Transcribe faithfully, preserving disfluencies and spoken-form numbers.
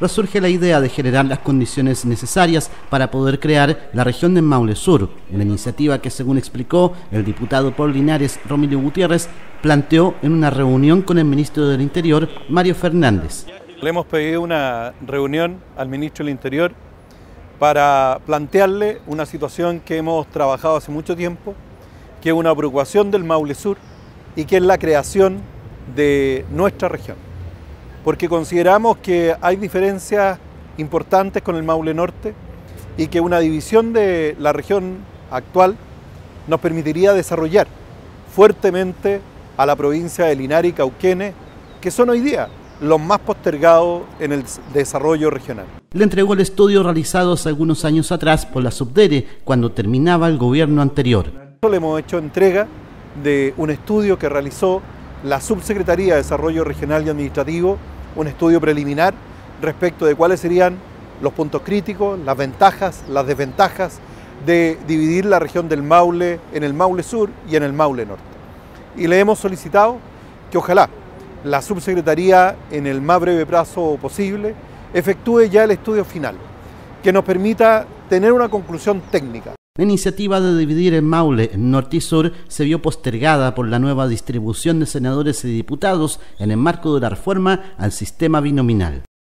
resurge la idea de generar las condiciones necesarias para poder crear la región del Maule Sur, una iniciativa que, según explicó el diputado por Linares, Romilio Gutiérrez, planteó en una reunión con el ministro del Interior, Mario Fernández. Le hemos pedido una reunión al ministro del Interior para plantearle una situación que hemos trabajado hace mucho tiempo, que es una preocupación del Maule Sur y que es la creación de nuestra región. Porque consideramos que hay diferencias importantes con el Maule Norte y que una división de la región actual nos permitiría desarrollar fuertemente a la provincia de Linares y Cauquenes, que son hoy día los más postergados en el desarrollo regional. Le entregó el estudio realizado hace algunos años atrás por la Subdere cuando terminaba el gobierno anterior. Le hemos hecho entrega de un estudio que realizó la Subsecretaría de Desarrollo Regional y Administrativo, un estudio preliminar respecto de cuáles serían los puntos críticos, las ventajas, las desventajas de dividir la región del Maule en el Maule Sur y en el Maule Norte. Y le hemos solicitado que ojalá la Subsecretaría en el más breve plazo posible efectúe ya el estudio final, que nos permita tener una conclusión técnica. La iniciativa de dividir el Maule en norte y sur se vio postergada por la nueva distribución de senadores y diputados en el marco de la reforma al sistema binominal.